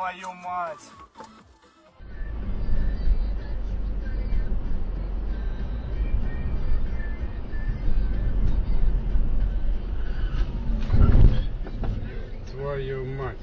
Твою мать! Твою мать!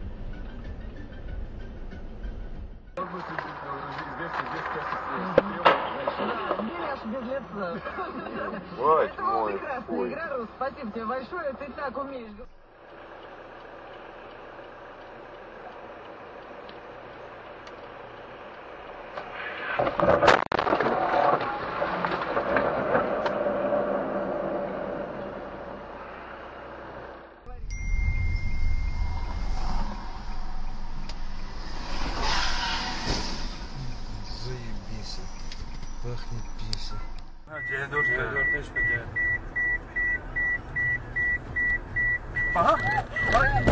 Ой, это была прекрасная игра, Рус. Спасибо тебе большое, ты так умеешь. Заебись. Пахнет писей. Дедушка, Ага.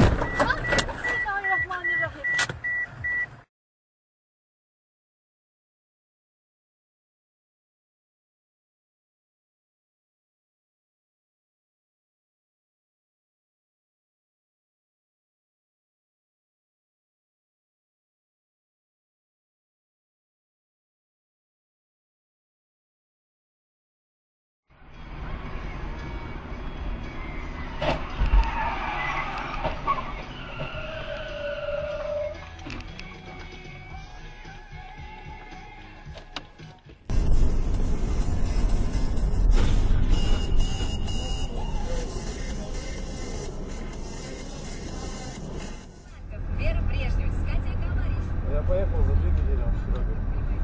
Я поехал за 2 недели в дороге.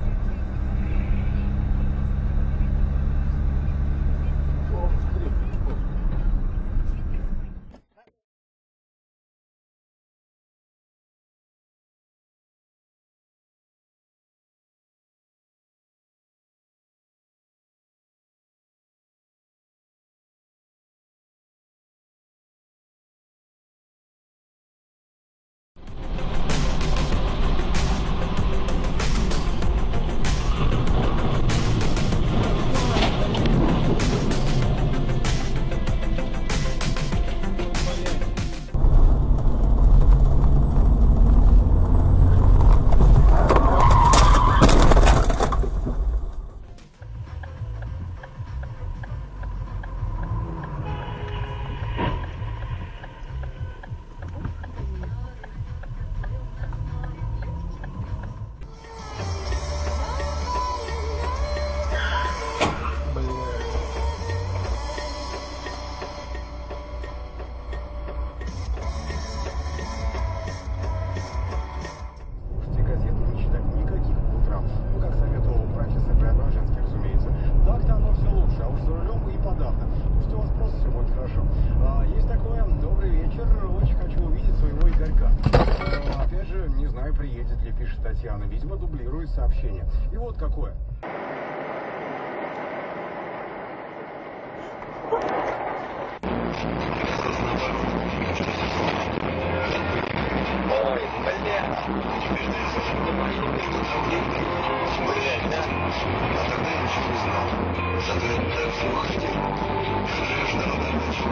Приедет ли, пишет Татьяна. Видимо, дублирует сообщение. И вот какое. Ой, блядь. Блядь, да? А тогда я ничего не знал. Зато я так всего хотел. Живешь народной ночью.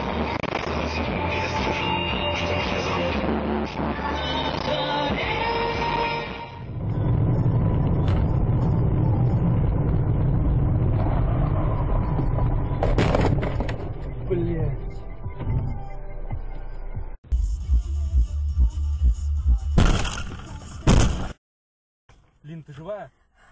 Я слышу, что меня зовут. Блядь. Лин, ты живая?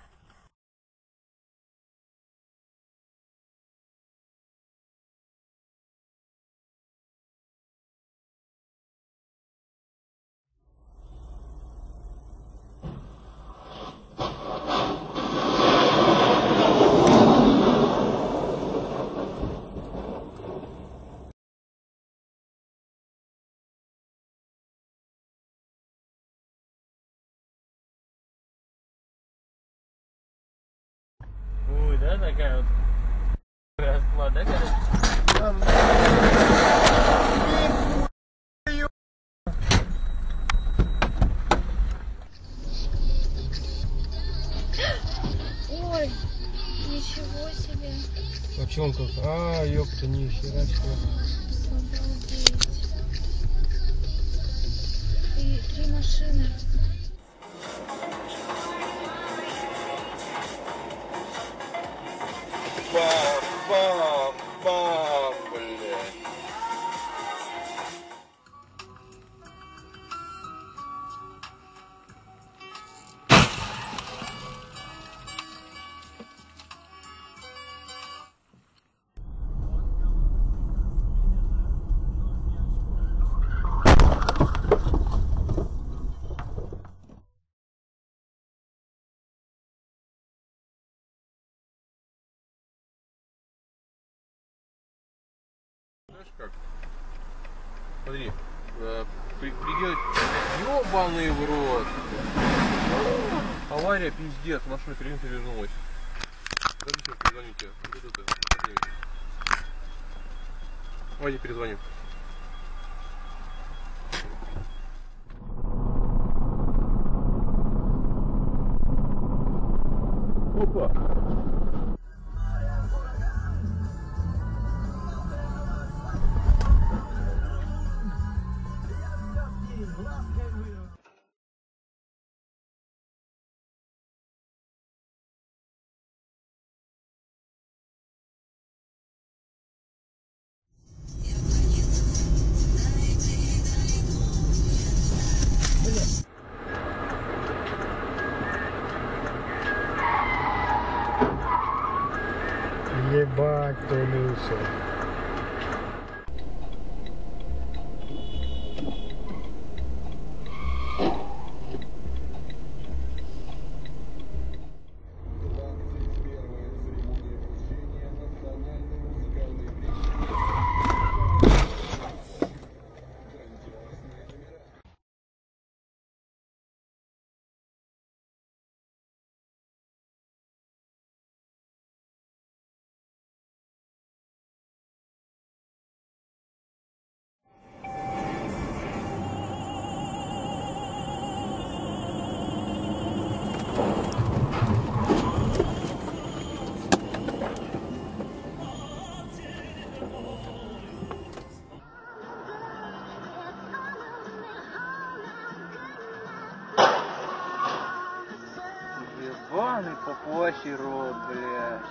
Ой, да, такая вот расклад, да, короче? Ой, ничего себе. А чё он как? А, ёпта, нихера себе. Обалдеть. И 3 на машина. Бам-бам-бам, блядь. Знаешь как? Смотри, приедет, ёбаный в рот. Авария, пиздец, машина перевернулась. Подожди, перезвоню тебе. Давайте перезвоним. Опа! Ебать, тулился. Ебаный попуасий рот, блядь.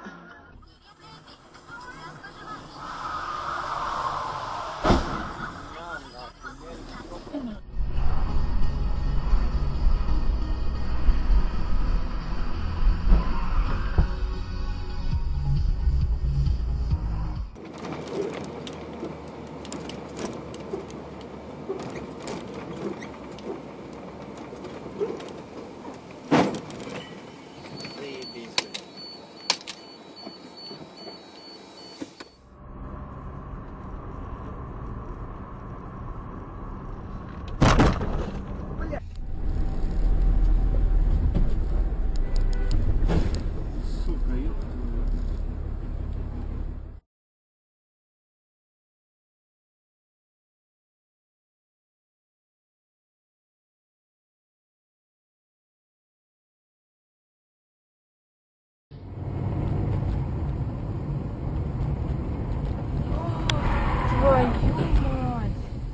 Твою мать.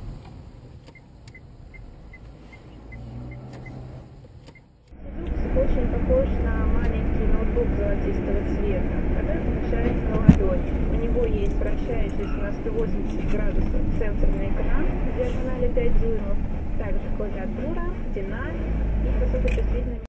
Очень похож на маленький ноутбук золотистого цвета, который помещается на ладони. У него есть вращающийся на 180 градусов сенсорный экран в диагонали 5 дюймов, также клавиатура, динамик и высокочувствительный.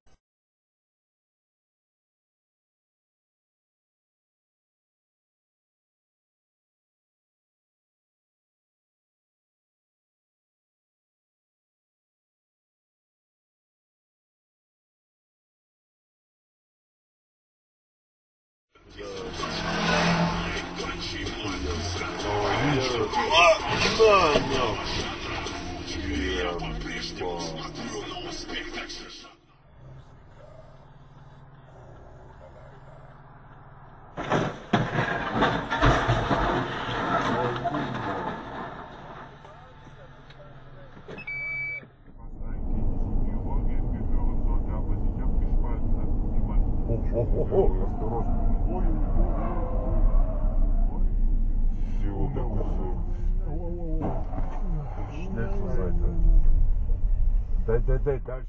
Schnell zur Seite. Дай, дальше.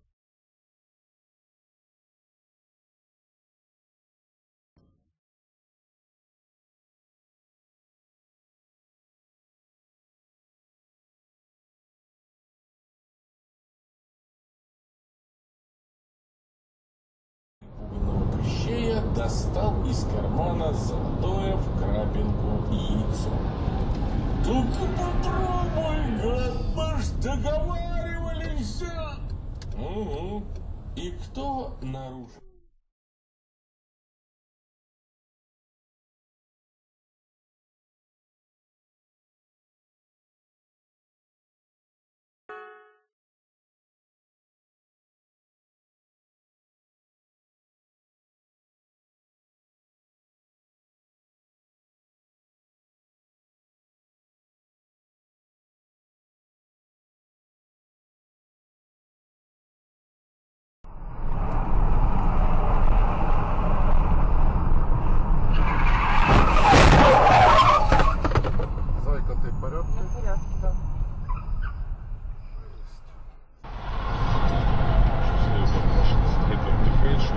Пуганого Кощея достал из кармана золотое в крапинку яйцо. «Только попробуй, гад, мы ж договаривались!» «Угу. И кто нарушил?» Зайка, ты в порядке? В порядке, да. Стоит отдыхаешь.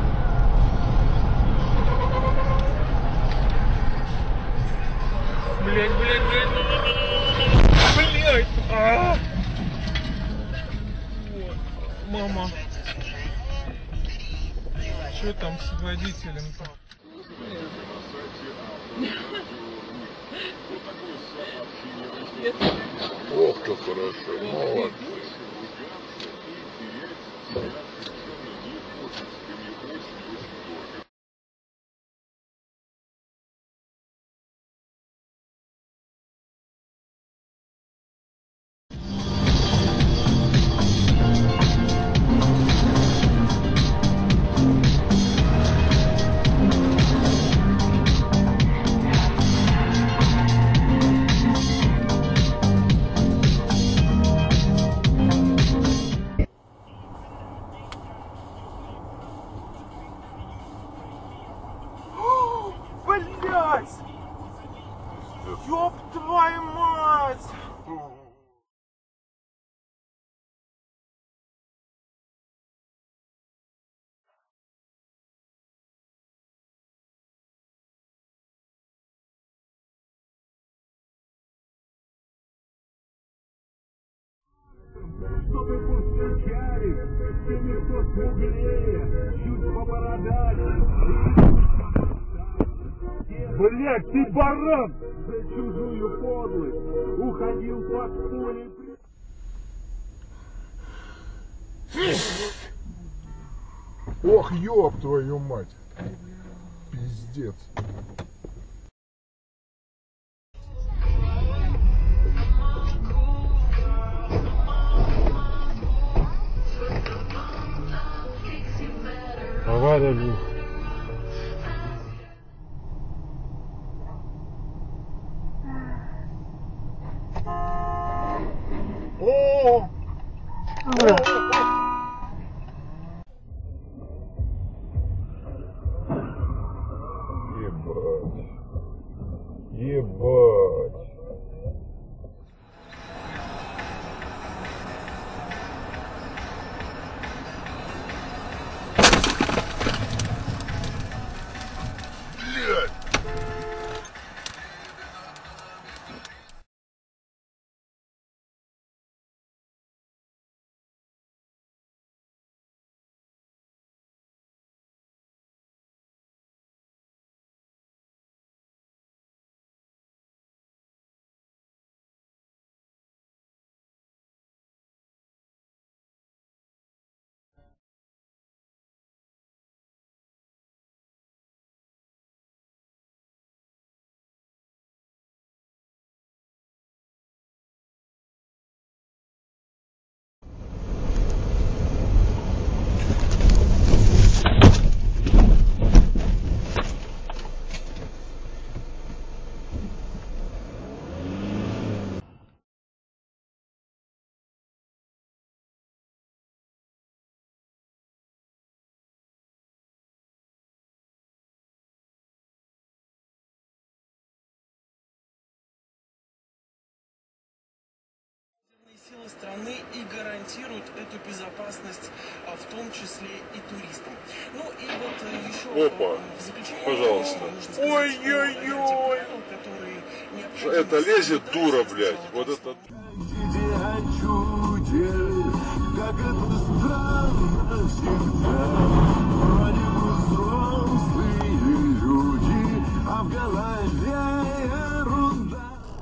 Блять. Мама. Что там с водителем-то? Ох, как хорошо, молодцы. Блять! Ёб твою мать! Что ты пустячарик, ты никто смуглее, чуть по бородаче. Блять, ты баран! За чужую подлость уходил под пулей. Ох, ёб твою мать! Пиздец. Авария. О! Ебать. Ебать. силы страны и гарантируют эту безопасность, в том числе и туристам. Ну и вот еще в заключение, пожалуйста. конечно, нужно сказать, Ой-ой-ой! который Это лезет дура, блядь. Вот это... Как это странно всегда, вроде бы взрослые люди, а в голове ерунда.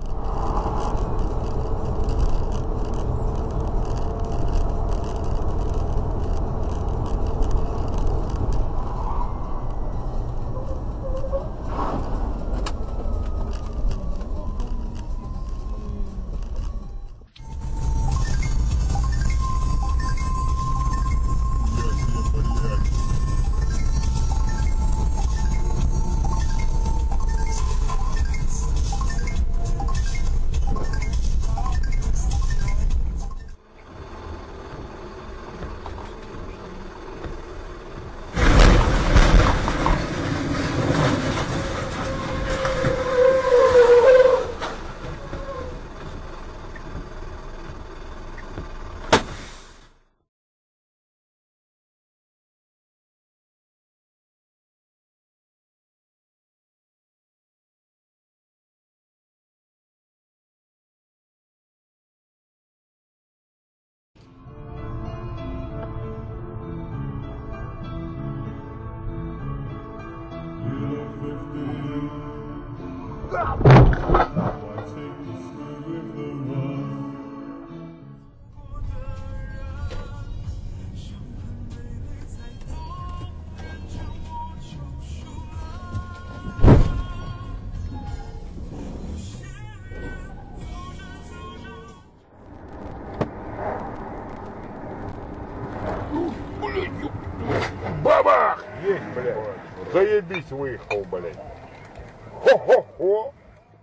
Бабах! Есть, блядь. Заебись выехал, блядь. Хо-хо-хо!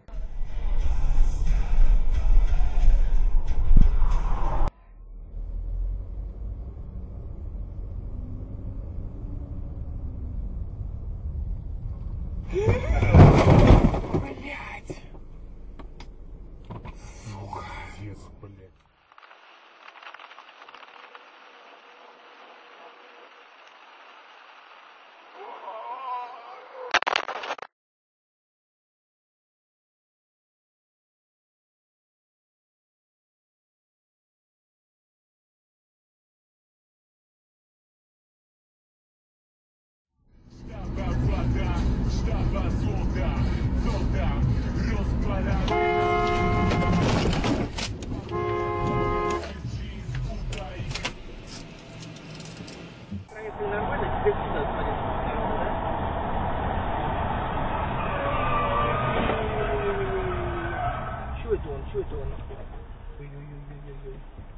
Блять! Сука, пиздец, блядь. Нормально, тебе сюда смотри. Чё это он? Чё это он? Ой-ой-ой-ой-ой.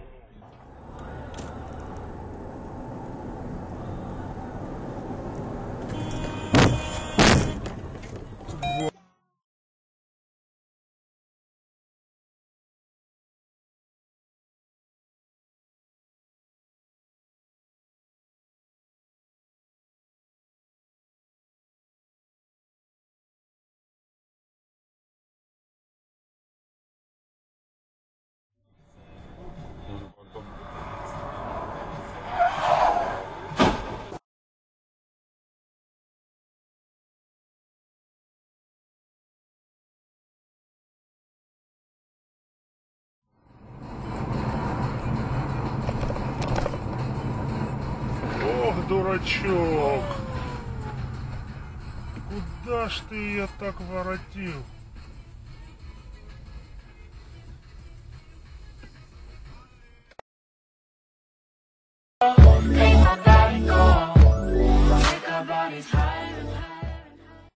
Ох, дурачок. Куда ж ты ее так воротил?